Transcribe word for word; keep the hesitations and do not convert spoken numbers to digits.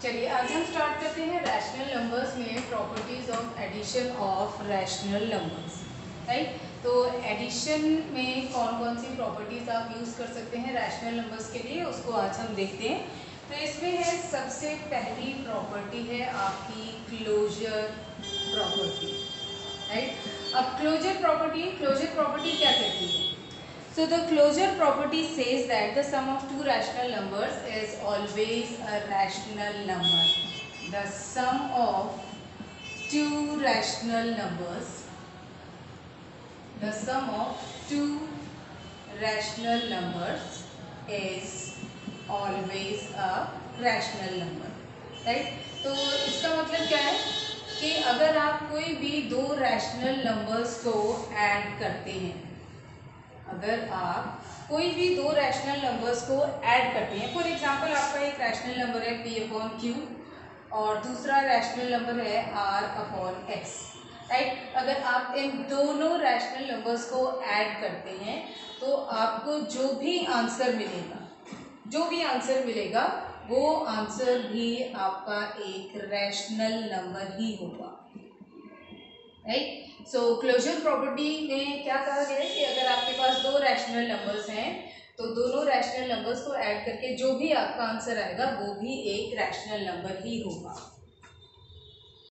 चलिए आज हम स्टार्ट करते हैं रैशनल नंबर्स में properties of addition of rational numbers. Right, तो एडिशन में कौन कौन सी प्रॉपर्टीज आप यूज़ कर सकते हैं रैशनल नंबर्स के लिए, उसको आज हम देखते हैं। तो इसमें है सबसे पहली प्रॉपर्टी है आपकी क्लोजर प्रॉपर्टी। राइट, अब क्लोजर प्रॉपर्टी क्लोजर प्रॉपर्टी क्या कहती है? So the closure property says that the sum of two rational numbers is always a rational number. The sum of two rational numbers, the sum of two rational numbers is always a rational number. Right? तो इसका मतलब क्या है कि अगर आप कोई भी दो रैशनल नंबर्स को ऐड करते हैं, अगर आप कोई भी दो रैशनल नंबर्स को ऐड करते हैं, फॉर एग्जांपल आपका एक रैशनल नंबर है p अपॉन क्यू और दूसरा रैशनल नंबर है r अपॉन एक्स। राइट, अगर आप इन दोनों रैशनल नंबर्स को ऐड करते हैं तो आपको जो भी आंसर मिलेगा जो भी आंसर मिलेगा वो आंसर भी आपका एक रैशनल नंबर ही होगा। राइट, सो क्लोजर प्रॉपर्टी में क्या कहा गया है कि अगर आपके पास दो रैशनल नंबर्स हैं तो दोनों रैशनल नंबर्स को ऐड करके जो भी आपका आंसर आएगा वो भी एक रैशनल नंबर ही होगा।